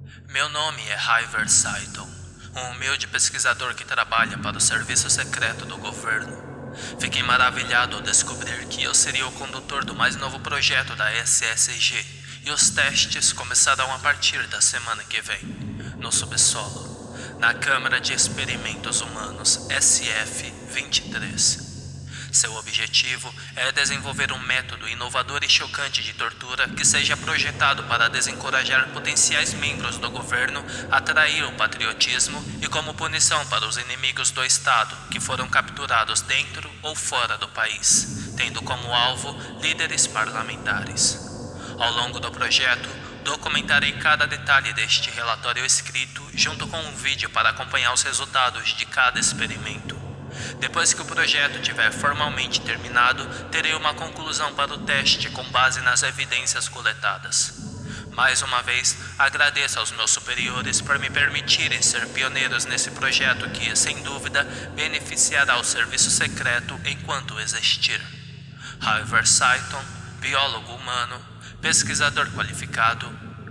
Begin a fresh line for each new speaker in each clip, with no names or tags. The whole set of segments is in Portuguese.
Meu nome é Hyver Saiton, um humilde pesquisador que trabalha para o serviço secreto do governo. Fiquei maravilhado ao descobrir que eu seria o condutor do mais novo projeto da SSG e os testes começarão a partir da semana que vem, no subsolo, na Câmara de Experimentos Humanos SF-23. Seu objetivo é desenvolver um método inovador e chocante de tortura que seja projetado para desencorajar potenciais membros do governo a trair o patriotismo e como punição para os inimigos do Estado que foram capturados dentro ou fora do país, tendo como alvo líderes parlamentares. Ao longo do projeto, documentarei cada detalhe deste relatório escrito junto com um vídeo para acompanhar os resultados de cada experimento. Depois que o projeto tiver formalmente terminado, terei uma conclusão para o teste com base nas evidências coletadas. Mais uma vez, agradeço aos meus superiores por me permitirem ser pioneiros nesse projeto que, sem dúvida, beneficiará o serviço secreto enquanto existir. Hyver Saiton, biólogo humano, pesquisador qualificado,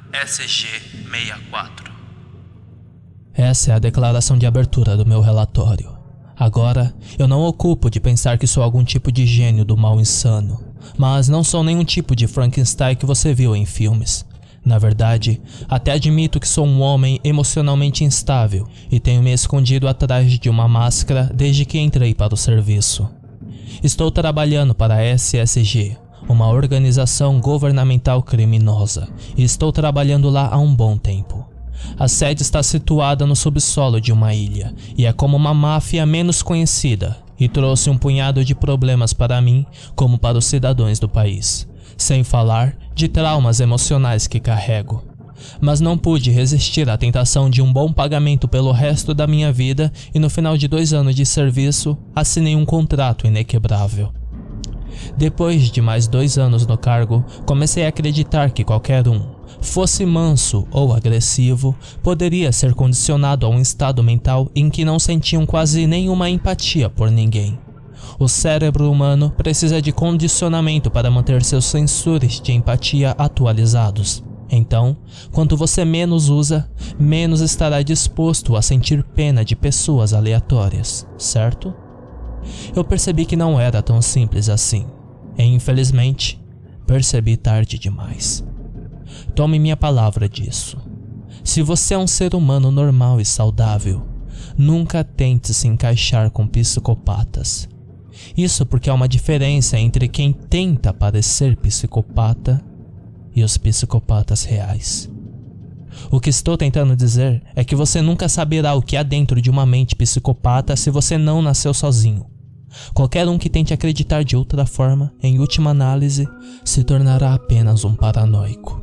SG-64.
Essa é a declaração de abertura do meu relatório. Agora, eu não ocupo de pensar que sou algum tipo de gênio do mal insano, mas não sou nenhum tipo de Frankenstein que você viu em filmes. Na verdade, até admito que sou um homem emocionalmente instável e tenho me escondido atrás de uma máscara desde que entrei para o serviço. Estou trabalhando para a SSG, uma organização governamental criminosa, e estou trabalhando lá há um bom tempo. A sede está situada no subsolo de uma ilha e é como uma máfia menos conhecida e trouxe um punhado de problemas para mim como para os cidadãos do país, sem falar de traumas emocionais que carrego. Mas não pude resistir à tentação de um bom pagamento pelo resto da minha vida e no final de 2 anos de serviço assinei um contrato inequebrável. Depois de mais 2 anos no cargo, comecei a acreditar que qualquer um, fosse manso ou agressivo, poderia ser condicionado a um estado mental em que não sentiam quase nenhuma empatia por ninguém. O cérebro humano precisa de condicionamento para manter seus sensores de empatia atualizados. Então, quanto você menos usa, menos estará disposto a sentir pena de pessoas aleatórias, certo? Eu percebi que não era tão simples assim, e infelizmente, percebi tarde demais. Tome minha palavra disso. Se você é um ser humano normal e saudável, nunca tente se encaixar com psicopatas. Isso porque há uma diferença entre quem tenta parecer psicopata e os psicopatas reais. O que estou tentando dizer é que você nunca saberá o que há dentro de uma mente psicopata se você não nasceu sozinho. Qualquer um que tente acreditar de outra forma, em última análise, se tornará apenas um paranoico.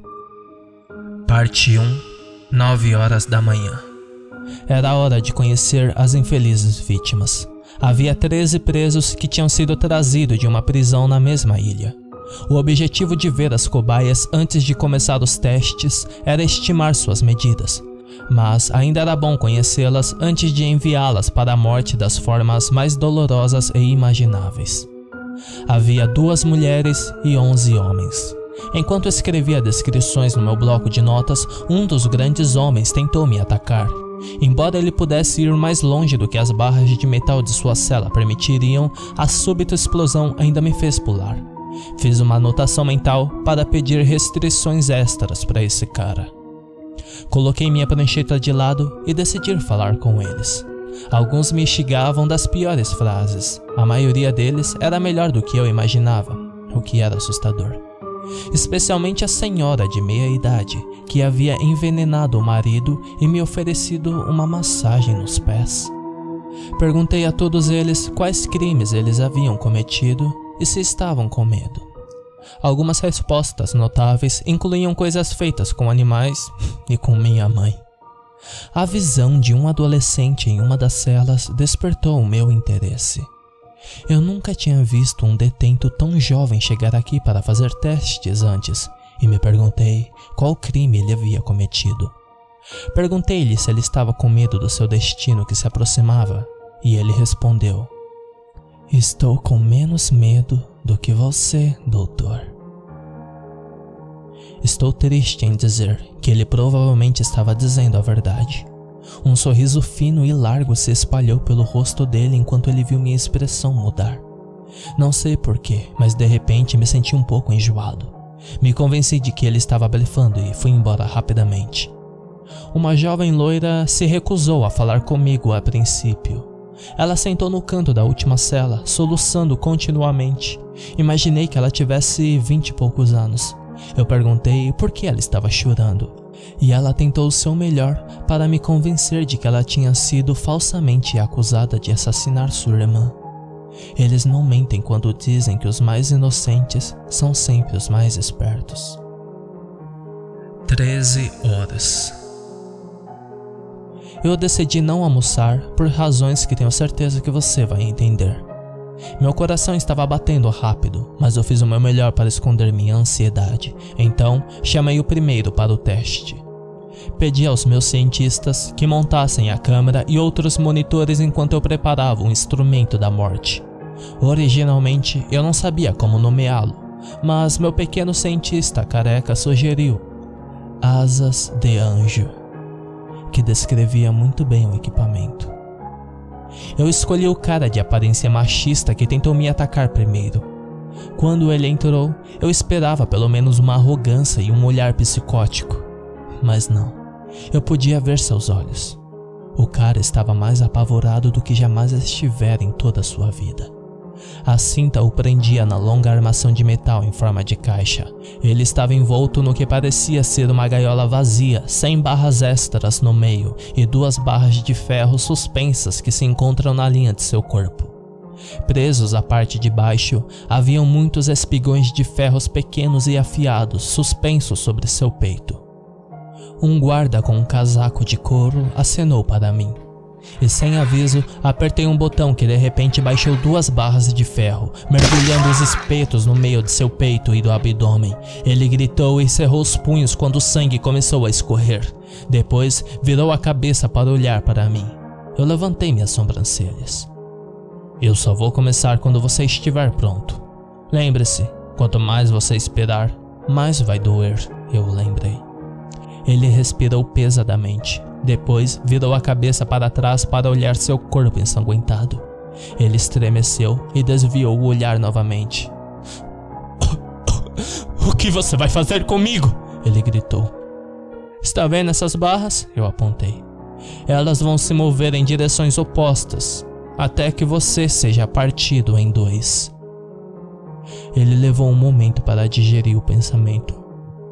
Parte 1, 9 horas da manhã. Era a hora de conhecer as infelizes vítimas. Havia 13 presos que tinham sido trazidos de uma prisão na mesma ilha. O objetivo de ver as cobaias antes de começar os testes era estimar suas medidas, mas ainda era bom conhecê-las antes de enviá-las para a morte das formas mais dolorosas e imagináveis. Havia 2 mulheres e 11 homens. Enquanto escrevia descrições no meu bloco de notas, um dos grandes homens tentou me atacar. Embora ele pudesse ir mais longe do que as barras de metal de sua cela permitiriam, a súbita explosão ainda me fez pular. Fiz uma anotação mental para pedir restrições extras para esse cara. Coloquei minha prancheta de lado e decidi falar com eles. Alguns me instigavam das piores frases. A maioria deles era melhor do que eu imaginava, o que era assustador. Especialmente a senhora de meia idade, que havia envenenado o marido e me oferecido uma massagem nos pés. Perguntei a todos eles quais crimes eles haviam cometido e se estavam com medo. Algumas respostas notáveis incluíam coisas feitas com animais e com minha mãe. A visão de um adolescente em uma das celas despertou o meu interesse. Eu nunca tinha visto um detento tão jovem chegar aqui para fazer testes antes e me perguntei qual crime ele havia cometido. Perguntei-lhe se ele estava com medo do seu destino que se aproximava e ele respondeu: "Estou com menos medo do que você, doutor." Estou triste em dizer que ele provavelmente estava dizendo a verdade. Um sorriso fino e largo se espalhou pelo rosto dele enquanto ele viu minha expressão mudar. Não sei porquê, mas de repente me senti um pouco enjoado. Me convenci de que ele estava blefando e fui embora rapidamente. Uma jovem loira se recusou a falar comigo a princípio. Ela sentou no canto da última cela, soluçando continuamente. Imaginei que ela tivesse 20 e poucos anos. Eu perguntei por que ela estava chorando, e ela tentou o seu melhor para me convencer de que ela tinha sido falsamente acusada de assassinar sua irmã. Eles não mentem quando dizem que os mais inocentes são sempre os mais espertos. 13 horas. Eu decidi não almoçar por razões que tenho certeza que você vai entender. Meu coração estava batendo rápido, mas eu fiz o meu melhor para esconder minha ansiedade. Então, chamei o primeiro para o teste. Pedi aos meus cientistas que montassem a câmera e outros monitores enquanto eu preparava um instrumento da morte. Originalmente, eu não sabia como nomeá-lo, mas meu pequeno cientista careca sugeriu Asas de Anjo, que descrevia muito bem o equipamento. Eu escolhi o cara de aparência machista que tentou me atacar primeiro. Quando ele entrou, eu esperava pelo menos uma arrogância e um olhar psicótico. Mas não, eu podia ver seus olhos. O cara estava mais apavorado do que jamais estivera em toda a sua vida. A cinta o prendia na longa armação de metal em forma de caixa. Ele estava envolto no que parecia ser uma gaiola vazia, sem barras extras no meio e 2 barras de ferro suspensas que se encontram na linha de seu corpo. Presos à parte de baixo, haviam muitos espigões de ferros pequenos e afiados suspensos sobre seu peito. Um guarda com um casaco de couro acenou para mim. E sem aviso, apertei um botão que de repente baixou 2 barras de ferro, mergulhando os espetos no meio de seu peito e do abdômen. Ele gritou e cerrou os punhos quando o sangue começou a escorrer. Depois, virou a cabeça para olhar para mim. Eu levantei minhas sobrancelhas. Eu só vou começar quando você estiver pronto. Lembre-se, quanto mais você esperar, mais vai doer, eu lembrei. Ele respirou pesadamente. Depois, virou a cabeça para trás para olhar seu corpo ensanguentado. Ele estremeceu e desviou o olhar novamente. O que você vai fazer comigo? Ele gritou. Está vendo essas barras? Eu apontei. Elas vão se mover em direções opostas, até que você seja partido em 2. Ele levou um momento para digerir o pensamento.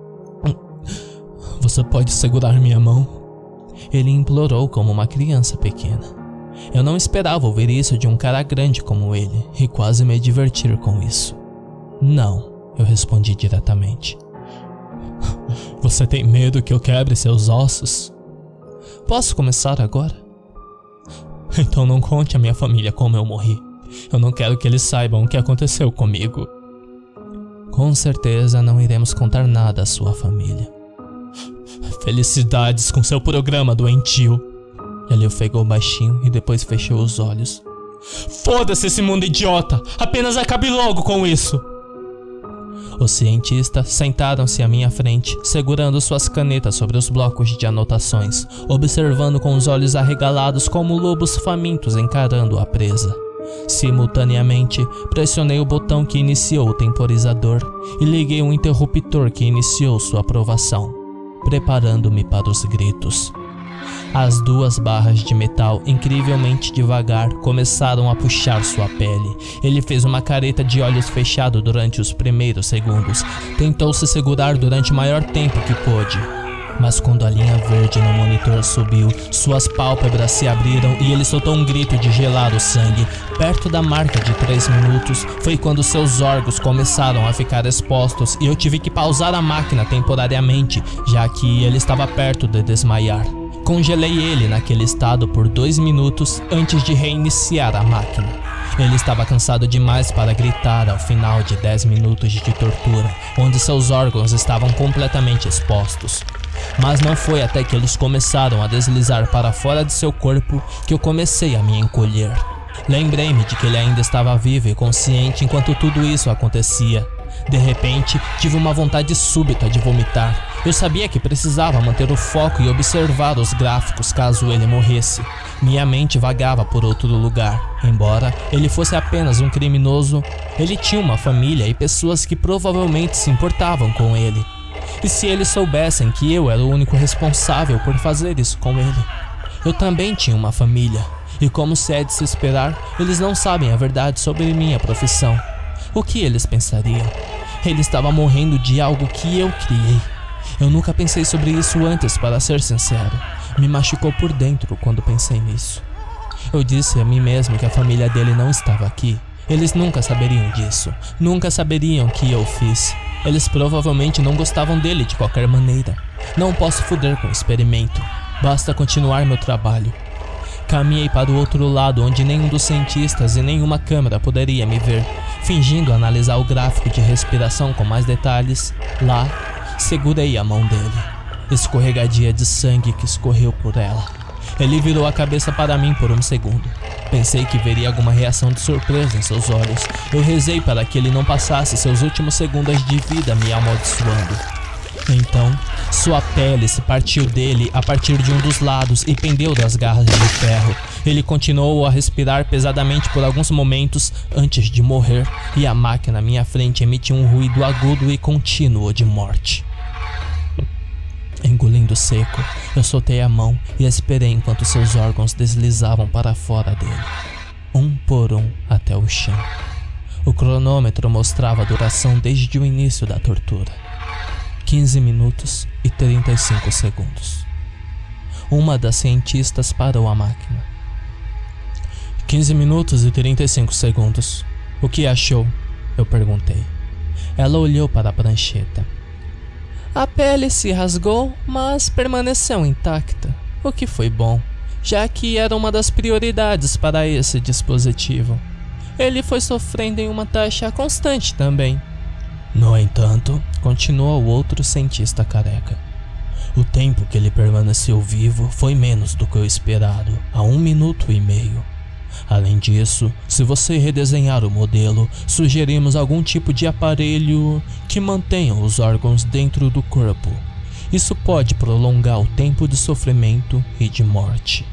Você pode segurar minha mão? Ele implorou como uma criança pequena. Eu não esperava ouvir isso de um cara grande como ele e quase me divertir com isso. Não, eu respondi diretamente. Você tem medo que eu quebre seus ossos? Posso começar agora? Então não conte à minha família como eu morri. Eu não quero que eles saibam o que aconteceu comigo. Com certeza não iremos contar nada à sua família. Felicidades com seu programa, doentio. Ele ofegou baixinho e depois fechou os olhos. Foda-se esse mundo idiota! Apenas acabe logo com isso! Os cientistas sentaram-se à minha frente, segurando suas canetas sobre os blocos de anotações, observando com os olhos arregalados como lobos famintos encarando a presa. Simultaneamente, pressionei o botão que iniciou o temporizador e liguei um interruptor que iniciou sua aprovação, preparando-me para os gritos. As 2 barras de metal, incrivelmente devagar, começaram a puxar sua pele. Ele fez uma careta de olhos fechados durante os primeiros segundos. Tentou se segurar durante o maior tempo que pôde. Mas quando a linha verde no monitor subiu, suas pálpebras se abriram e ele soltou um grito de gelado sangue. Perto da marca de 3 minutos, foi quando seus órgãos começaram a ficar expostos e eu tive que pausar a máquina temporariamente, já que ele estava perto de desmaiar. Congelei ele naquele estado por 2 minutos antes de reiniciar a máquina. Ele estava cansado demais para gritar ao final de 10 minutos de tortura, onde seus órgãos estavam completamente expostos. Mas não foi até que eles começaram a deslizar para fora de seu corpo que eu comecei a me encolher. Lembrei-me de que ele ainda estava vivo e consciente enquanto tudo isso acontecia. De repente, tive uma vontade súbita de vomitar. Eu sabia que precisava manter o foco e observar os gráficos caso ele morresse. Minha mente vagava por outro lugar. Embora ele fosse apenas um criminoso, ele tinha uma família e pessoas que provavelmente se importavam com ele. E se eles soubessem que eu era o único responsável por fazer isso com ele? Eu também tinha uma família. E como se é de se esperar, eles não sabem a verdade sobre minha profissão. O que eles pensariam? Ele estava morrendo de algo que eu criei. Eu nunca pensei sobre isso antes, para ser sincero. Me machucou por dentro quando pensei nisso. Eu disse a mim mesmo que a família dele não estava aqui. Eles nunca saberiam disso. Nunca saberiam que eu fiz. Eles provavelmente não gostavam dele de qualquer maneira. Não posso foder com o experimento. Basta continuar meu trabalho. Caminhei para o outro lado, onde nenhum dos cientistas e nenhuma câmera poderia me ver. Fingindo analisar o gráfico de respiração com mais detalhes, lá, segurei a mão dele, escorregadia de sangue que escorreu por ela. Ele virou a cabeça para mim por um segundo. Pensei que veria alguma reação de surpresa em seus olhos. Eu rezei para que ele não passasse seus últimos segundos de vida me amaldiçoando. Então, sua pele se partiu dele a partir de um dos lados e pendeu das garras de ferro. Ele continuou a respirar pesadamente por alguns momentos antes de morrer, e a máquina à minha frente emitiu um ruído agudo e contínuo de morte. Engolindo seco, eu soltei a mão e esperei enquanto seus órgãos deslizavam para fora dele, um por um até o chão. O cronômetro mostrava a duração desde o início da tortura. 15 minutos e 35 segundos. Uma das cientistas parou a máquina. 15 minutos e 35 segundos. O que achou? Eu perguntei. Ela olhou para a prancheta. A pele se rasgou, mas permaneceu intacta, o que foi bom, já que era uma das prioridades para esse dispositivo. Ele foi sofrendo em uma taxa constante também. No entanto, continuou o outro cientista careca, o tempo que ele permaneceu vivo foi menos do que o esperado, a 1 minuto e meio. Além disso, se você redesenhar o modelo, sugerimos algum tipo de aparelho que mantenha os órgãos dentro do corpo. Isso pode prolongar o tempo de sofrimento e de morte.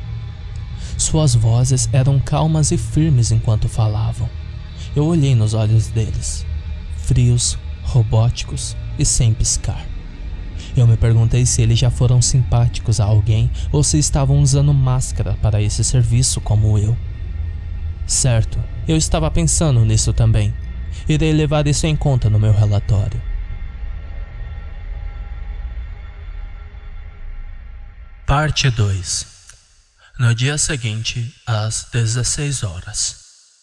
Suas vozes eram calmas e firmes enquanto falavam. Eu olhei nos olhos deles, frios, robóticos e sem piscar. Eu me perguntei se eles já foram simpáticos a alguém ou se estavam usando máscara para esse serviço como eu. Certo, eu estava pensando nisso também. Irei levar isso em conta no meu relatório. Parte 2. No dia seguinte, às 16 horas.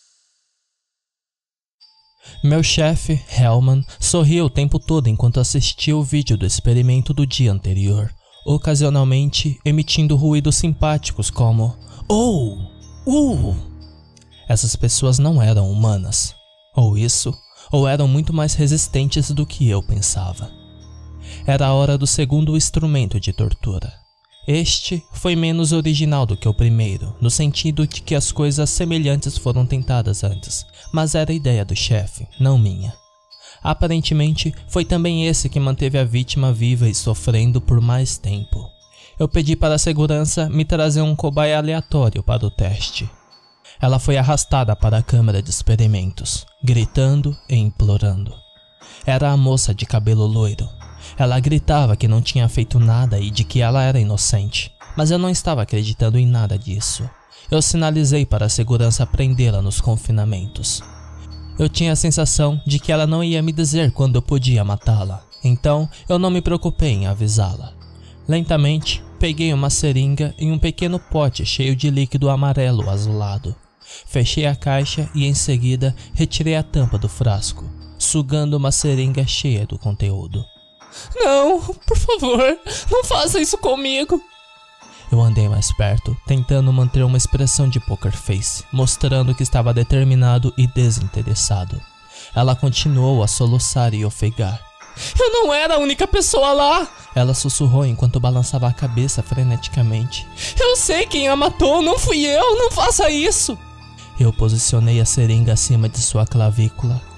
Meu chefe, Hellman, sorria o tempo todo enquanto assistia o vídeo do experimento do dia anterior, ocasionalmente emitindo ruídos simpáticos como "Oh! Essas pessoas não eram humanas. Ou isso, ou eram muito mais resistentes do que eu pensava. Era a hora do segundo instrumento de tortura. Este foi menos original do que o primeiro, no sentido de que as coisas semelhantes foram tentadas antes, mas era a ideia do chefe, não minha. Aparentemente, foi também esse que manteve a vítima viva e sofrendo por mais tempo. Eu pedi para a segurança me trazer um cobaia aleatório para o teste. Ela foi arrastada para a câmara de experimentos, gritando e implorando. Era a moça de cabelo loiro. Ela gritava que não tinha feito nada e de que ela era inocente, mas eu não estava acreditando em nada disso. Eu sinalizei para a segurança prendê-la nos confinamentos. Eu tinha a sensação de que ela não ia me dizer quando eu podia matá-la, então eu não me preocupei em avisá-la. Lentamente, peguei uma seringa e um pequeno pote cheio de líquido amarelo azulado. Fechei a caixa e em seguida retirei a tampa do frasco, sugando uma seringa cheia do conteúdo. Não, por favor, não faça isso comigo. Eu andei mais perto, tentando manter uma expressão de poker face, mostrando que estava determinado e desinteressado. Ela continuou a soluçar e ofegar. Eu não era a única pessoa lá! Ela sussurrou enquanto balançava a cabeça freneticamente. Eu sei quem a matou, não fui eu, não faça isso! Eu posicionei a seringa acima de sua clavícula,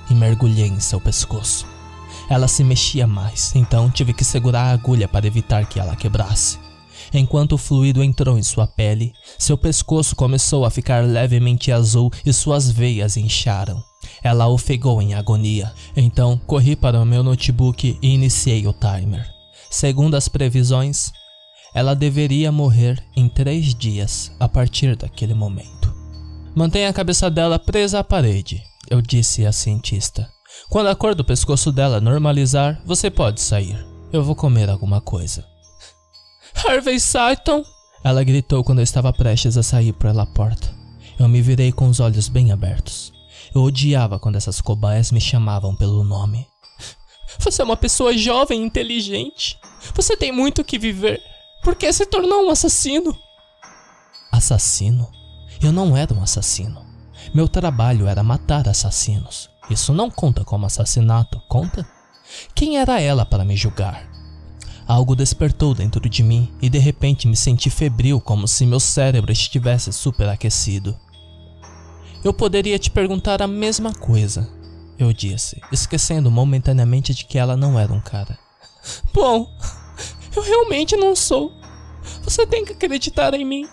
e mergulhei em seu pescoço. Ela se mexia mais, então tive que segurar a agulha para evitar que ela quebrasse. Enquanto o fluido entrou em sua pele, seu pescoço começou a ficar levemente azul e suas veias incharam. Ela ofegou em agonia, então corri para o meu notebook e iniciei o timer. Segundo as previsões, ela deveria morrer em 3 dias a partir daquele momento. Mantenha a cabeça dela presa à parede, eu disse à cientista. Quando a cor do pescoço dela normalizar, você pode sair. Eu vou comer alguma coisa. Harvey Seiton! Ela gritou quando eu estava prestes a sair pela porta. Eu me virei com os olhos bem abertos. Eu odiava quando essas cobaias me chamavam pelo nome. Você é uma pessoa jovem e inteligente. Você tem muito que viver. Por que se tornou um assassino? Assassino? Eu não era um assassino. Meu trabalho era matar assassinos. Isso não conta como assassinato, conta? Quem era ela para me julgar? Algo despertou dentro de mim e de repente me senti febril, como se meu cérebro estivesse superaquecido. Eu poderia te perguntar a mesma coisa, eu disse, esquecendo momentaneamente de que ela não era um cara. Bom, eu realmente não sou. Você tem que acreditar em mim.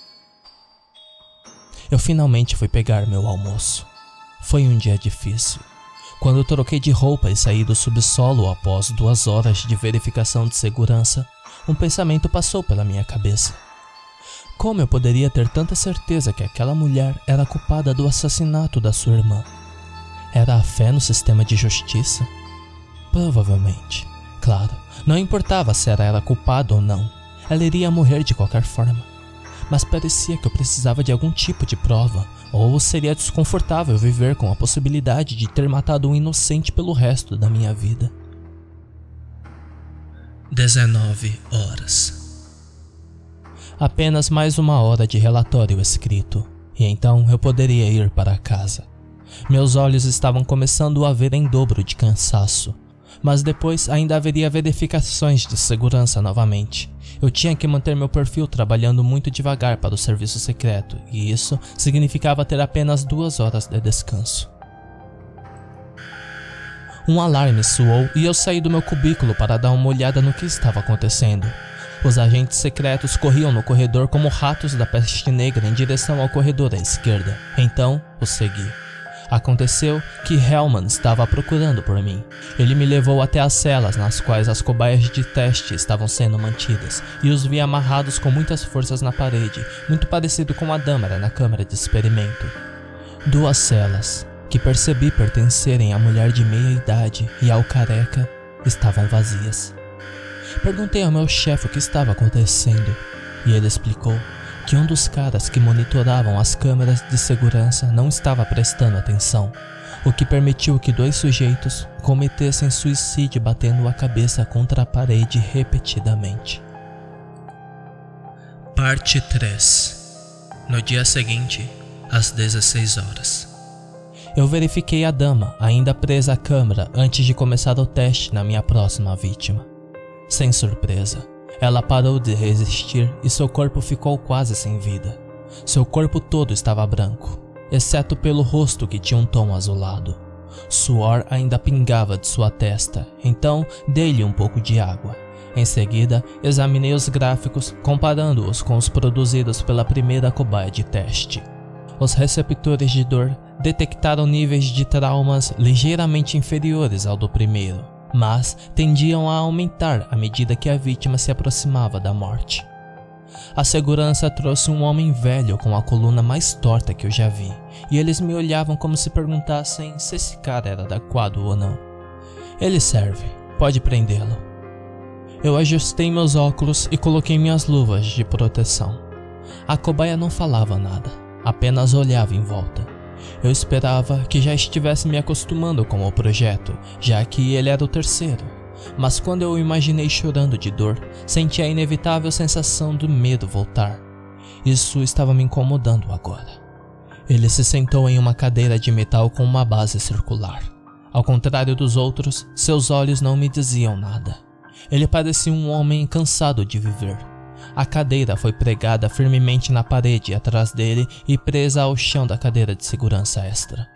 Eu finalmente fui pegar meu almoço. Foi um dia difícil. Quando troquei de roupa e saí do subsolo após 2 horas de verificação de segurança, um pensamento passou pela minha cabeça. Como eu poderia ter tanta certeza que aquela mulher era culpada do assassinato da sua irmã? Era a fé no sistema de justiça? Provavelmente. Claro, não importava se ela era culpada ou não. Ela iria morrer de qualquer forma. Mas parecia que eu precisava de algum tipo de prova, ou seria desconfortável viver com a possibilidade de ter matado um inocente pelo resto da minha vida. 19 horas. Apenas mais 1 hora de relatório escrito, e então eu poderia ir para casa. Meus olhos estavam começando a ver em dobro de cansaço, mas depois ainda haveria verificações de segurança novamente. Eu tinha que manter meu perfil trabalhando muito devagar para o serviço secreto, e isso significava ter apenas 2 horas de descanso. Um alarme soou e eu saí do meu cubículo para dar uma olhada no que estava acontecendo. Os agentes secretos corriam no corredor como ratos da peste negra em direção ao corredor à esquerda. Então, os segui. Aconteceu que Hellman estava procurando por mim. Ele me levou até as celas nas quais as cobaias de teste estavam sendo mantidas e os vi amarrados com muitas forças na parede, muito parecido com a Dâmara na câmara de experimento. 2 celas, que percebi pertencerem à mulher de meia idade e ao careca, estavam vazias. Perguntei ao meu chefe o que estava acontecendo e ele explicou que um dos caras que monitoravam as câmeras de segurança não estava prestando atenção, o que permitiu que 2 sujeitos cometessem suicídio batendo a cabeça contra a parede repetidamente. Parte 3. No dia seguinte, às 16 horas. Eu verifiquei a dama ainda presa à câmera antes de começar o teste na minha próxima vítima. Sem surpresa, ela parou de resistir e seu corpo ficou quase sem vida. Seu corpo todo estava branco, exceto pelo rosto que tinha um tom azulado. Suor ainda pingava de sua testa, então dei-lhe um pouco de água. Em seguida, examinei os gráficos, comparando-os com os produzidos pela primeira cobaia de teste. Os receptores de dor detectaram níveis de traumas ligeiramente inferiores ao do primeiro, mas tendiam a aumentar à medida que a vítima se aproximava da morte. A segurança trouxe um homem velho com a coluna mais torta que eu já vi, e eles me olhavam como se perguntassem se esse cara era adequado ou não. Ele serve, pode prendê-lo. Eu ajustei meus óculos e coloquei minhas luvas de proteção. A cobaia não falava nada, apenas olhava em volta. Eu esperava que já estivesse me acostumando com o projeto, já que ele era o terceiro. Mas quando eu o imaginei chorando de dor, senti a inevitável sensação do medo voltar. Isso estava me incomodando agora. Ele se sentou em uma cadeira de metal com uma base circular. Ao contrário dos outros, seus olhos não me diziam nada. Ele parecia um homem cansado de viver. A cadeira foi pregada firmemente na parede atrás dele e presa ao chão da cadeira de segurança extra.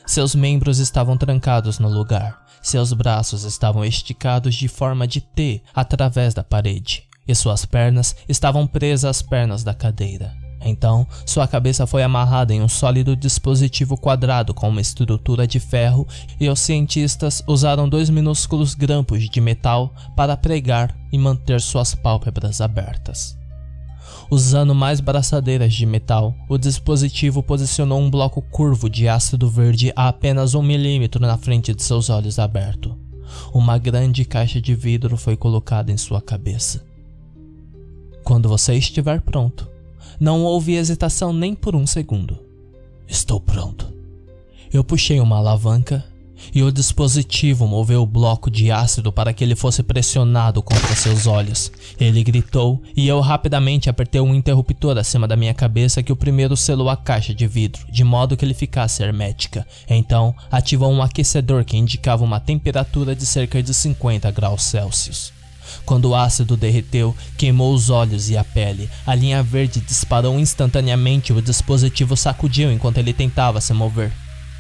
Seus membros estavam trancados no lugar. Seus braços estavam esticados de forma de T através da parede, e suas pernas estavam presas às pernas da cadeira. Então, sua cabeça foi amarrada em um sólido dispositivo quadrado com uma estrutura de ferro, e os cientistas usaram 2 minúsculos grampos de metal para pregar e manter suas pálpebras abertas. Usando mais braçadeiras de metal, o dispositivo posicionou um bloco curvo de ácido verde a apenas 1 milímetro na frente de seus olhos abertos. Uma grande caixa de vidro foi colocada em sua cabeça. Quando você estiver pronto. Não houve hesitação nem por um segundo. Estou pronto. Eu puxei uma alavanca e o dispositivo moveu o bloco de ácido para que ele fosse pressionado contra seus olhos. Ele gritou e eu rapidamente apertei um interruptor acima da minha cabeça que o primeiro selou a caixa de vidro, de modo que ele ficasse hermética. Então, ativou um aquecedor que indicava uma temperatura de cerca de 50 graus Celsius. Quando o ácido derreteu, queimou os olhos e a pele. A linha verde disparou instantaneamente e o dispositivo sacudiu enquanto ele tentava se mover.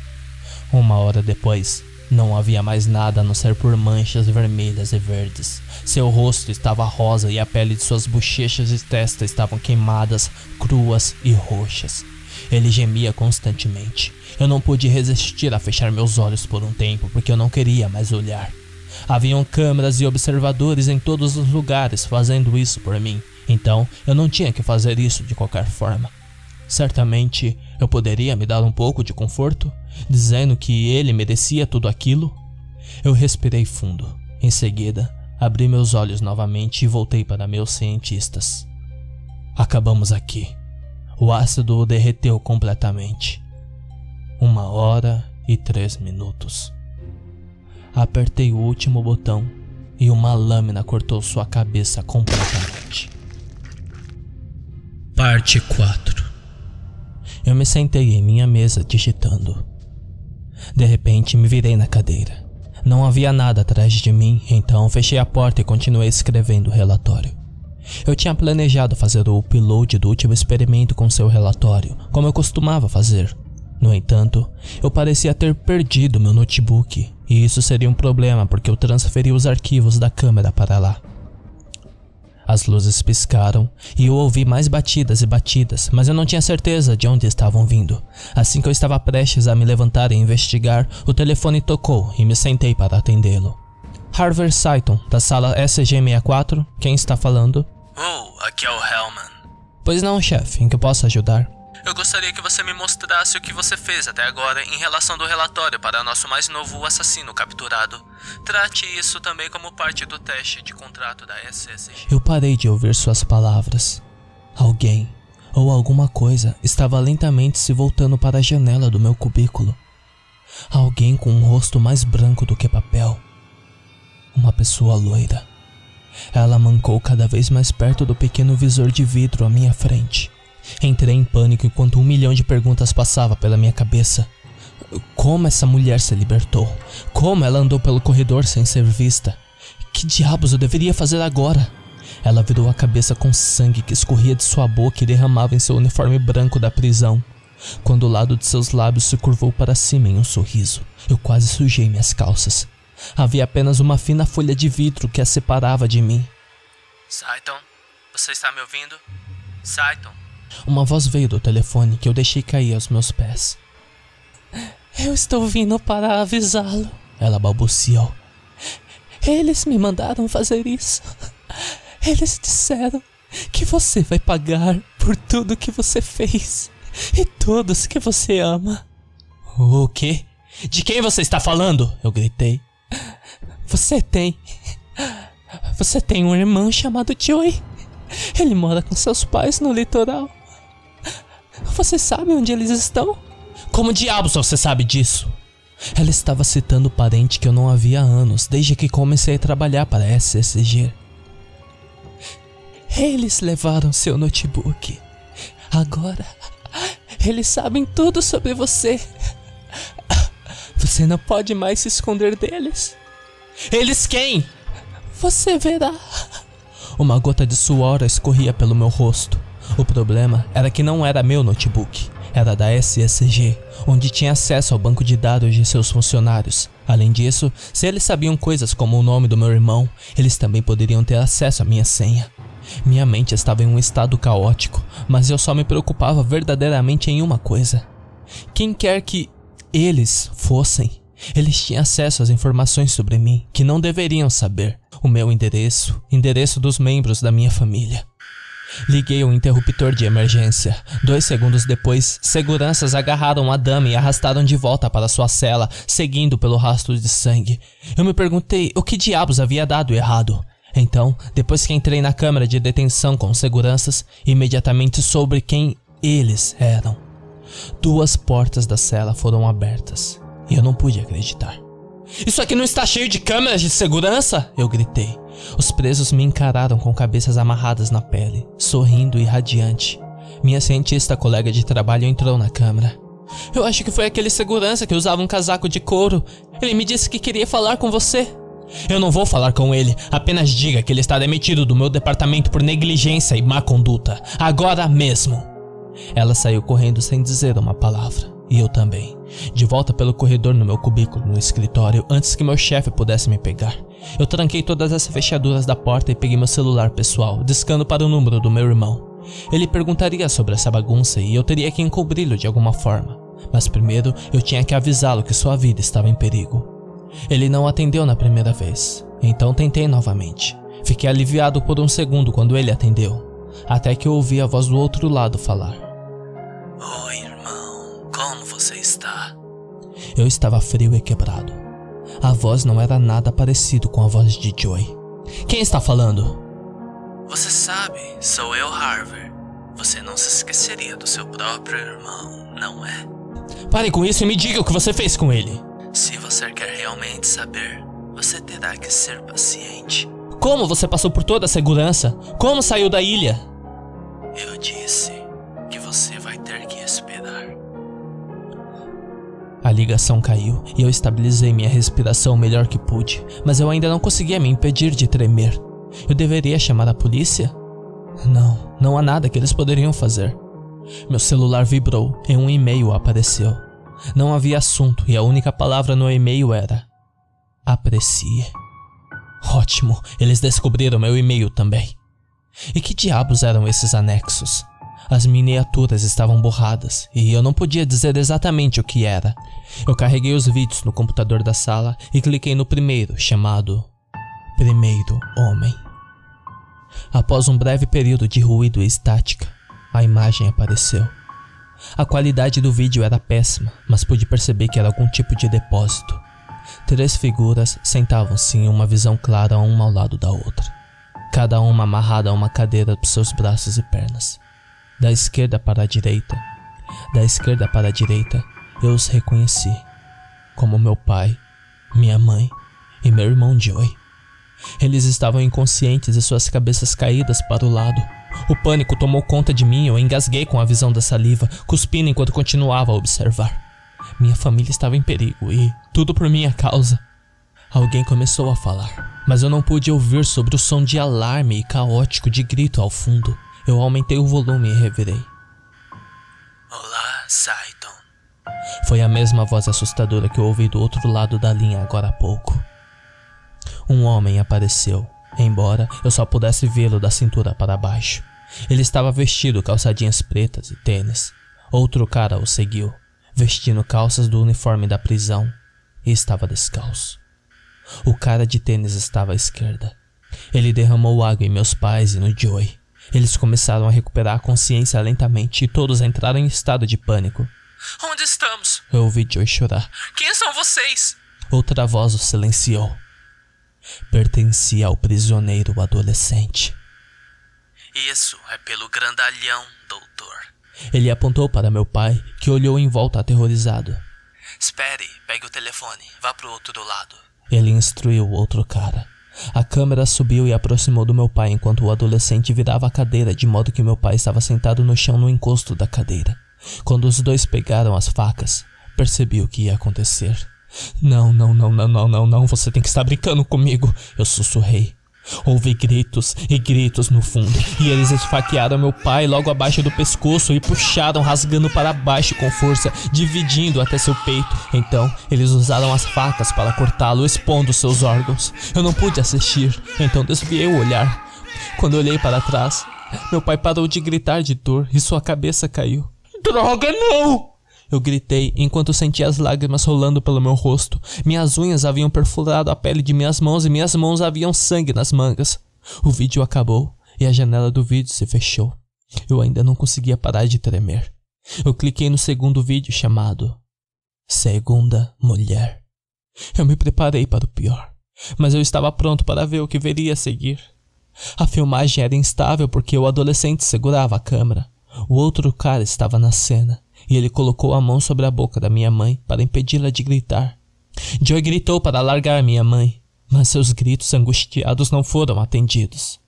1 hora depois, não havia mais nada a não ser por manchas vermelhas e verdes. Seu rosto estava rosa e a pele de suas bochechas e testa estavam queimadas, cruas e roxas. Ele gemia constantemente. Eu não pude resistir a fechar meus olhos por um tempo porque eu não queria mais olhar. Haviam câmeras e observadores em todos os lugares fazendo isso por mim, então eu não tinha que fazer isso de qualquer forma. Certamente eu poderia me dar um pouco de conforto, dizendo que ele merecia tudo aquilo. Eu respirei fundo. Em seguida, abri meus olhos novamente e voltei para meus cientistas. Acabamos aqui. O ácido o derreteu completamente. 1 hora e 3 minutos. Apertei o último botão e uma lâmina cortou sua cabeça completamente. Parte 4. Eu me sentei em minha mesa digitando. De repente me virei na cadeira. Não havia nada atrás de mim, então fechei a porta e continuei escrevendo o relatório. Eu tinha planejado fazer o upload do último experimento com seu relatório, como eu costumava fazer. No entanto, eu parecia ter perdido meu notebook, e isso seria um problema porque eu transferi os arquivos da câmera para lá. As luzes piscaram e eu ouvi mais batidas e batidas, mas eu não tinha certeza de onde estavam vindo. Assim que eu estava prestes a me levantar e investigar, o telefone tocou e me sentei para atendê-lo. Harvey Seiton, da sala SG64, quem está falando?
Oh, aqui é o Hellman.
Pois não, chefe, em que eu posso ajudar?
Eu gostaria que você me mostrasse o que você fez até agora em relação do relatório para nosso mais novo assassino capturado. Trate isso também como parte do teste de contrato da SSG.
Eu parei de ouvir suas palavras. Alguém, ou alguma coisa, estava lentamente se voltando para a janela do meu cubículo. Alguém com um rosto mais branco do que papel. Uma pessoa loira. Ela mancou cada vez mais perto do pequeno visor de vidro à minha frente. Entrei em pânico enquanto 1 milhão de perguntas passava pela minha cabeça. Como essa mulher se libertou? Como ela andou pelo corredor sem ser vista? Que diabos eu deveria fazer agora? Ela virou a cabeça com sangue que escorria de sua boca e derramava em seu uniforme branco da prisão. Quando o lado de seus lábios se curvou para cima em um sorriso, eu quase sujei minhas calças. Havia apenas uma fina folha de vidro que a separava de mim.
Seiton, você está me ouvindo? Seiton?
Uma voz veio do telefone que eu deixei cair aos meus pés. Eu estou vindo para avisá-lo, ela balbuciou. Eles me mandaram fazer isso. Eles disseram que você vai pagar por tudo que você fez e todos que você ama. O quê? De quem você está falando? Eu gritei. Você tem um irmão chamado Joey. Ele mora com seus pais no litoral. Você sabe onde eles estão? Como diabos você sabe disso? Ela estava citando o parente que eu não havia há anos, desde que comecei a trabalhar para a SSG. Eles levaram seu notebook. Agora, eles sabem tudo sobre você. Você não pode mais se esconder deles. Eles quem? Você verá. Uma gota de suor escorria pelo meu rosto. O problema era que não era meu notebook. era da SSG, onde tinha acesso ao banco de dados de seus funcionários. Além disso, se eles sabiam coisas como o nome do meu irmão, eles também poderiam ter acesso à minha senha. Minha mente estava em um estado caótico, mas eu só me preocupava verdadeiramente em uma coisa. Quem quer que eles fossem, eles tinham acesso às informações sobre mim que não deveriam saber. O meu endereço dos membros da minha família. Liguei o interruptor de emergência. 2 segundos depois, seguranças agarraram a dama e arrastaram de volta para sua cela, seguindo pelo rastro de sangue. Eu me perguntei o que diabos havia dado errado. Então, depois que entrei na câmara de detenção com seguranças, imediatamente soube quem eles eram. 2 portas da cela foram abertas e eu não pude acreditar. "Isso aqui não está cheio de câmeras de segurança?" eu gritei. Os presos me encararam com cabeças amarradas na pele, sorrindo e radiante. Minha cientista colega de trabalho entrou na câmara. "Eu acho que foi aquele segurança que usava um casaco de couro. Ele me disse que queria falar com você." "Eu não vou falar com ele, apenas diga que ele está demitido do meu departamento por negligência e má conduta, agora mesmo." Ela saiu correndo sem dizer uma palavra, e eu também. De volta pelo corredor no meu cubículo no escritório, antes que meu chefe pudesse me pegar. Eu tranquei todas as fechaduras da porta e peguei meu celular pessoal, discando para o número do meu irmão. Ele perguntaria sobre essa bagunça e eu teria que encobri-lo de alguma forma. Mas primeiro eu tinha que avisá-lo que sua vida estava em perigo. Ele não atendeu na primeira vez, então tentei novamente. Fiquei aliviado por um segundo quando ele atendeu, até que eu ouvi a voz do outro lado falar.
"Oi, irmão, como você está?"
Eu estava frio e quebrado. A voz não era nada parecido com a voz de Joey. "Quem está falando?"
"Você sabe, sou eu, Harvey. Você não se esqueceria do seu próprio irmão, não é?"
"Pare com isso e me diga o que você fez com ele."
"Se você quer realmente saber, você terá que ser paciente."
"Como você passou por toda a segurança? Como saiu da ilha?"
"Eu disse que você vai ter que esperar."
A ligação caiu e eu estabilizei minha respiração o melhor que pude, mas eu ainda não conseguia me impedir de tremer. Eu deveria chamar a polícia? Não há nada que eles poderiam fazer. Meu celular vibrou e um e-mail apareceu. Não havia assunto e a única palavra no e-mail era: "Aprecie." Ótimo, eles descobriram meu e-mail também. E que diabos eram esses anexos? As miniaturas estavam borradas e eu não podia dizer exatamente o que era. Eu carreguei os vídeos no computador da sala e cliquei no primeiro, chamado Primeiro Homem. Após um breve período de ruído e estática, a imagem apareceu. A qualidade do vídeo era péssima, mas pude perceber que era algum tipo de depósito. 3 figuras sentavam-se em uma visão clara uma ao lado da outra, cada uma amarrada a uma cadeira por seus braços e pernas. Da esquerda para a direita, eu os reconheci como meu pai, minha mãe e meu irmão Joey. Eles estavam inconscientes e suas cabeças caídas para o lado. O pânico tomou conta de mim e eu engasguei com a visão da saliva, cuspindo enquanto continuava a observar. Minha família estava em perigo e tudo por minha causa. Alguém começou a falar, mas eu não pude ouvir sobre o som de alarme e caótico de grito ao fundo. Eu aumentei o volume e revirei.
"Olá, Saito."
Foi a mesma voz assustadora que eu ouvi do outro lado da linha agora há pouco. Um homem apareceu, embora eu só pudesse vê-lo da cintura para baixo. Ele estava vestido calçadinhas pretas e tênis. Outro cara o seguiu, vestindo calças do uniforme da prisão, e estava descalço. O cara de tênis estava à esquerda. Ele derramou água em meus pais e no Joey. Eles começaram a recuperar a consciência lentamente e todos entraram em estado de pânico.
"Onde estamos?"
Eu ouvi Joey chorar.
"Quem são vocês?"
Outra voz o silenciou. Pertencia ao prisioneiro adolescente.
"Isso é pelo grandalhão, doutor."
Ele apontou para meu pai, que olhou em volta aterrorizado.
"Espere, pegue o telefone, vá pro outro lado."
Ele instruiu o outro cara. A câmera subiu e aproximou do meu pai enquanto o adolescente virava a cadeira de modo que meu pai estava sentado no chão no encosto da cadeira. Quando os dois pegaram as facas, percebi o que ia acontecer. Não, você tem que estar brincando comigo, eu sussurrei. Ouvi gritos e gritos no fundo, e eles esfaquearam meu pai logo abaixo do pescoço e puxaram rasgando para baixo com força, dividindo até seu peito. Então eles usaram as facas para cortá-lo, expondo seus órgãos. Eu não pude assistir, então desviei o olhar. Quando olhei para trás, meu pai parou de gritar de dor e sua cabeça caiu. Droga, não! Eu gritei enquanto sentia as lágrimas rolando pelo meu rosto. Minhas unhas haviam perfurado a pele de minhas mãos e minhas mãos haviam sangue nas mangas. O vídeo acabou e a janela do vídeo se fechou. Eu ainda não conseguia parar de tremer. Eu cliquei no segundo vídeo chamado Segunda Mulher. Eu me preparei para o pior, mas eu estava pronto para ver o que viria a seguir. A filmagem era instável porque o adolescente segurava a câmera. O outro cara estava na cena e ele colocou a mão sobre a boca da minha mãe para impedi-la de gritar. Joey gritou para largar minha mãe, mas seus gritos angustiados não foram atendidos.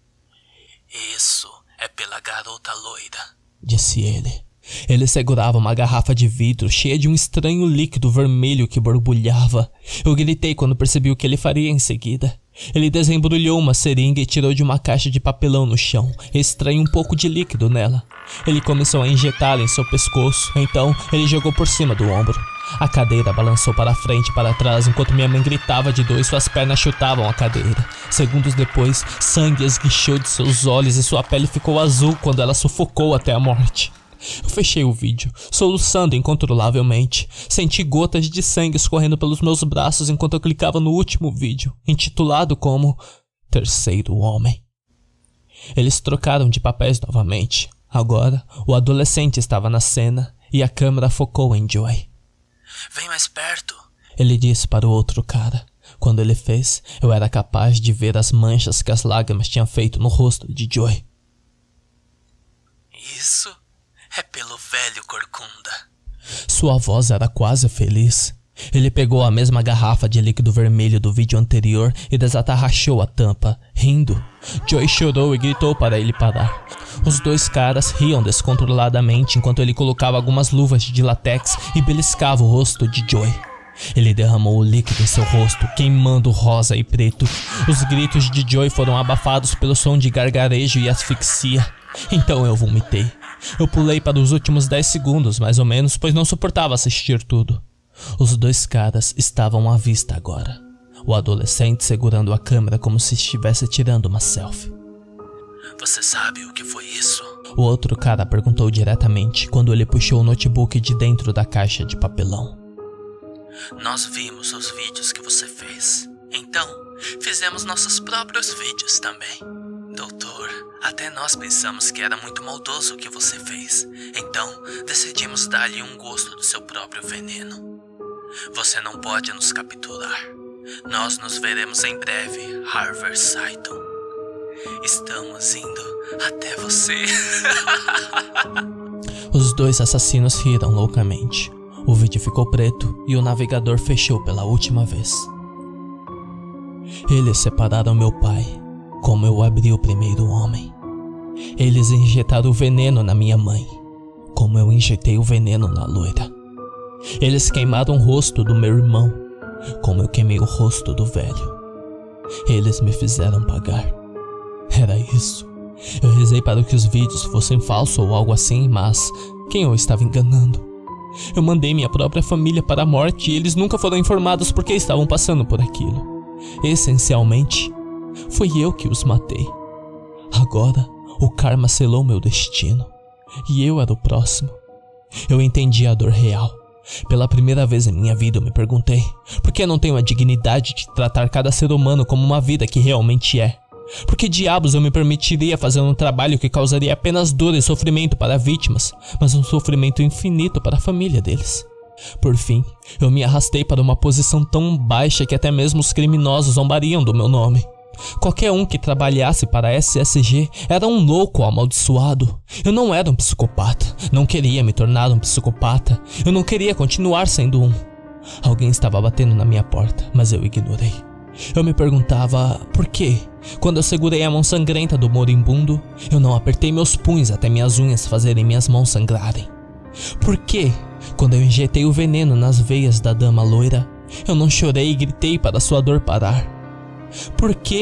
Isso é pela garota loira,
disse ele. Ele segurava uma garrafa de vidro cheia de um estranho líquido vermelho que borbulhava. Eu gritei quando percebi o que ele faria em seguida. Ele desembrulhou uma seringa e tirou de uma caixa de papelão no chão, extraiu um pouco de líquido nela. Ele começou a injetá-la em seu pescoço, então ele jogou por cima do ombro. A cadeira balançou para frente e para trás enquanto minha mãe gritava de dor e suas pernas chutavam a cadeira. Segundos depois, sangue esguichou de seus olhos e sua pele ficou azul quando ela sufocou até a morte. Eu fechei o vídeo, soluçando incontrolavelmente. Senti gotas de sangue escorrendo pelos meus braços enquanto eu clicava no último vídeo, intitulado como Terceiro Homem. Eles trocaram de papéis novamente. Agora, o adolescente estava na cena e a câmera focou em Joey.
Vem mais perto,
ele disse para o outro cara. Quando ele fez, eu era capaz de ver as manchas que as lágrimas tinham feito no rosto de Joey.
Isso é pelo velho corcunda.
Sua voz era quase feliz. Ele pegou a mesma garrafa de líquido vermelho do vídeo anterior e desatarrachou a tampa, rindo. Joey chorou e gritou para ele parar. Os dois caras riam descontroladamente enquanto ele colocava algumas luvas de látex e beliscava o rosto de Joey. Ele derramou o líquido em seu rosto, queimando rosa e preto. Os gritos de Joey foram abafados pelo som de gargarejo e asfixia. Então eu vomitei. Eu pulei para os últimos 10 segundos, mais ou menos, pois não suportava assistir tudo. Os dois caras estavam à vista agora. O adolescente segurando a câmera como se estivesse tirando uma selfie.
Você sabe o que foi isso?
O outro cara perguntou diretamente quando ele puxou o notebook de dentro da caixa de papelão.
Nós vimos os vídeos que você fez. Então, fizemos nossos próprios vídeos também. Doutor, até nós pensamos que era muito maldoso o que você fez. Então, decidimos dar-lhe um gosto do seu próprio veneno. Você não pode nos capturar. Nós nos veremos em breve, Harvey Saiton. Estamos indo até você.
Os dois assassinos riram loucamente. O vídeo ficou preto e o navegador fechou pela última vez. Eles separaram meu pai, como eu abri o primeiro homem. Eles injetaram o veneno na minha mãe, como eu injetei o veneno na loira. Eles queimaram o rosto do meu irmão, como eu queimei o rosto do velho. Eles me fizeram pagar. Era isso. Eu rezei para que os vídeos fossem falsos ou algo assim, mas quem eu estava enganando? Eu mandei minha própria família para a morte e eles nunca foram informados porque estavam passando por aquilo. Essencialmente, foi eu que os matei. Agora, o karma selou meu destino e eu era o próximo. Eu entendi a dor real. Pela primeira vez em minha vida eu me perguntei: por que não tenho a dignidade de tratar cada ser humano como uma vida que realmente é? Por que diabos eu me permitiria fazer um trabalho que causaria apenas dor e sofrimento para vítimas, mas um sofrimento infinito para a família deles? Por fim, eu me arrastei para uma posição tão baixa que até mesmo os criminosos zombariam do meu nome. Qualquer um que trabalhasse para a SSG era um louco amaldiçoado. Eu não era um psicopata, não queria me tornar um psicopata, eu não queria continuar sendo um. Alguém estava batendo na minha porta, mas eu ignorei. Eu me perguntava por quê, quando eu segurei a mão sangrenta do moribundo, eu não apertei meus punhos até minhas unhas fazerem minhas mãos sangrarem. Por quê, quando eu injetei o veneno nas veias da dama loira, eu não chorei e gritei para sua dor parar. Por quê,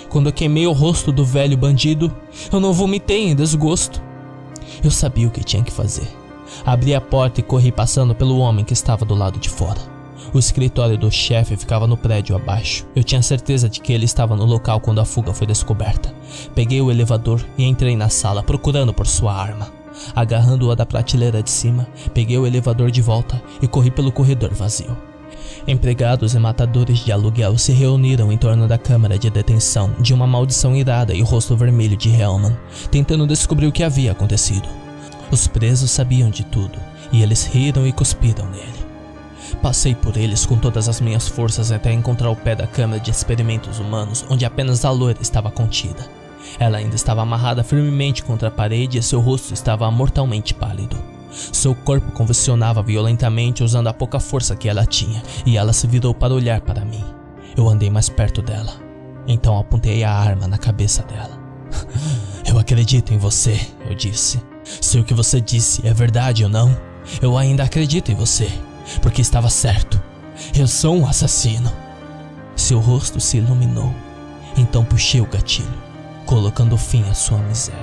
Quando eu queimei o rosto do velho bandido, eu não vomitei em desgosto. Eu sabia o que tinha que fazer. Abri a porta e corri passando pelo homem que estava do lado de fora. O escritório do chefe ficava no prédio abaixo. Eu tinha certeza de que ele estava no local quando a fuga foi descoberta. Peguei o elevador e entrei na sala procurando por sua arma. Agarrando-a da prateleira de cima, peguei o elevador de volta e corri pelo corredor vazio. Empregados e matadores de aluguel se reuniram em torno da câmara de detenção de uma maldição irada e o rosto vermelho de Hellman, tentando descobrir o que havia acontecido. Os presos sabiam de tudo, e eles riram e cuspiram nele. Passei por eles com todas as minhas forças até encontrar o pé da câmara de experimentos humanos, onde apenas a loira estava contida. Ela ainda estava amarrada firmemente contra a parede e seu rosto estava mortalmente pálido. Seu corpo convulsionava violentamente usando a pouca força que ela tinha, e ela se virou para olhar para mim. Eu andei mais perto dela. Então apontei a arma na cabeça dela. Eu acredito em você, eu disse. Se o que você disse é verdade ou não, eu ainda acredito em você, porque estava certo. Eu sou um assassino. Seu rosto se iluminou. Então puxei o gatilho, colocando fim à sua miséria.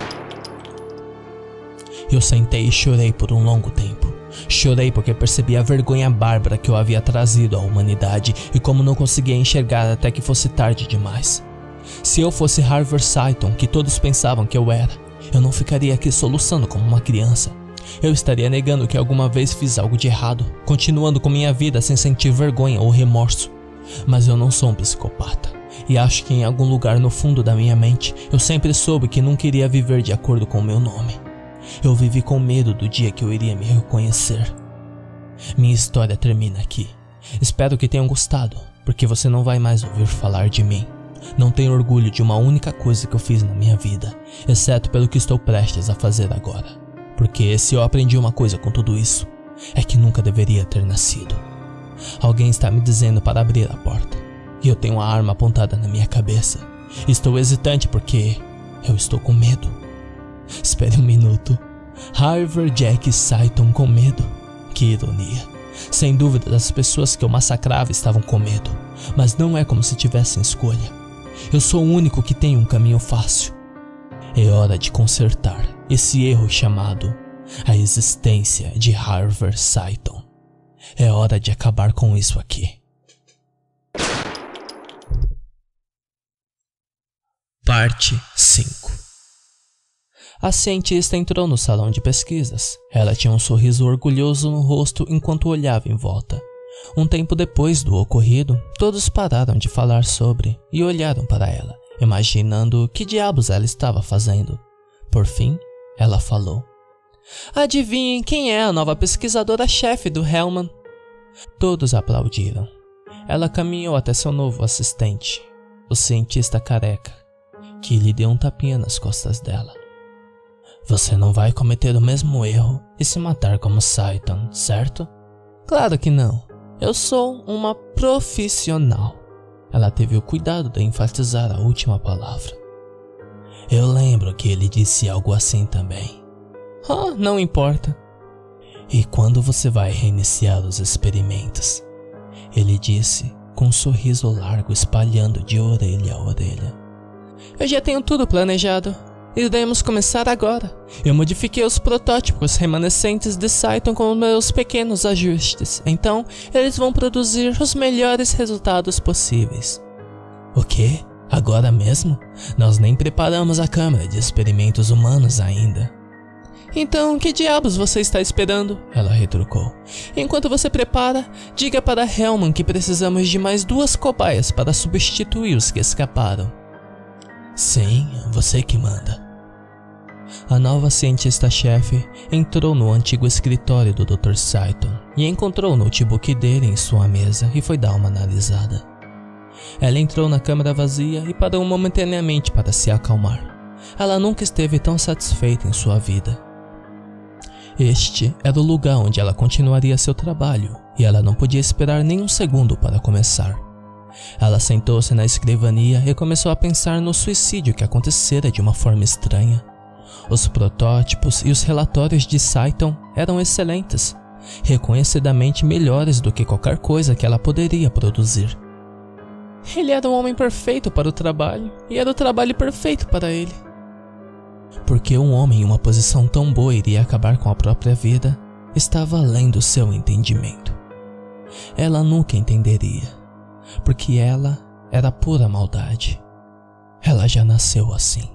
Eu sentei e chorei por um longo tempo. Chorei porque percebi a vergonha bárbara que eu havia trazido à humanidade e como não conseguia enxergar até que fosse tarde demais. Se eu fosse Harvey Seiton, que todos pensavam que eu era, eu não ficaria aqui soluçando como uma criança. Eu estaria negando que alguma vez fiz algo de errado, continuando com minha vida sem sentir vergonha ou remorso. Mas eu não sou um psicopata, e acho que em algum lugar no fundo da minha mente eu sempre soube que não queria viver de acordo com o meu nome. Eu vivi com medo do dia que eu iria me reconhecer. Minha história termina aqui. Espero que tenham gostado, porque você não vai mais ouvir falar de mim. Não tenho orgulho de uma única coisa que eu fiz na minha vida, exceto pelo que estou prestes a fazer agora. Porque se eu aprendi uma coisa com tudo isso, é que nunca deveria ter nascido. Alguém está me dizendo para abrir a porta, e eu tenho a arma apontada na minha cabeça. Estou hesitante porque eu estou com medo. Espere um minuto. Harvey Jack Seiton com medo? Que ironia. Sem dúvida as pessoas que eu massacrava estavam com medo, mas não é como se tivessem escolha. Eu sou o único que tem um caminho fácil. É hora de consertar esse erro chamado a existência de Harvey Seiton. É hora de acabar com isso aqui. Parte 5. A cientista entrou no salão de pesquisas. Ela tinha um sorriso orgulhoso no rosto enquanto olhava em volta. Um tempo depois do ocorrido, todos pararam de falar sobre e olharam para ela, imaginando que diabos ela estava fazendo. Por fim, ela falou: "Adivinhem quem é a nova pesquisadora-chefe do Hellman?" Todos aplaudiram. Ela caminhou até seu novo assistente, o cientista careca, que lhe deu um tapinha nas costas dela. "Você não vai cometer o mesmo erro e se matar como Seiton, certo?" "Claro que não. Eu sou uma profissional." Ela teve o cuidado de enfatizar a última palavra. "Eu lembro que ele disse algo assim também." "Oh, não importa." "E quando você vai reiniciar os experimentos?" Ele disse, com um sorriso largo espalhando de orelha a orelha. "Eu já tenho tudo planejado. Iremos começar agora. Eu modifiquei os protótipos remanescentes de Seiton com meus pequenos ajustes, então eles vão produzir os melhores resultados possíveis." "O quê? Agora mesmo? Nós nem preparamos a câmara de experimentos humanos ainda." "Então, que diabos você está esperando?" ela retrucou. "Enquanto você prepara, diga para Hellman que precisamos de mais 2 cobaias para substituir os que escaparam." "Sim, você que manda." A nova cientista-chefe entrou no antigo escritório do Dr. Seiton e encontrou o notebook dele em sua mesa e foi dar uma analisada. Ela entrou na câmara vazia e parou momentaneamente para se acalmar. Ela nunca esteve tão satisfeita em sua vida. Este era o lugar onde ela continuaria seu trabalho e ela não podia esperar nem um segundo para começar. Ela sentou-se na escrivania e começou a pensar no suicídio que acontecera de uma forma estranha. Os protótipos e os relatórios de Seiton eram excelentes, reconhecidamente melhores do que qualquer coisa que ela poderia produzir. Ele era um homem perfeito para o trabalho, e era o trabalho perfeito para ele. Porque um homem em uma posição tão boa iria acabar com a própria vida, estava além do seu entendimento. Ela nunca entenderia, porque ela era pura maldade. Ela já nasceu assim.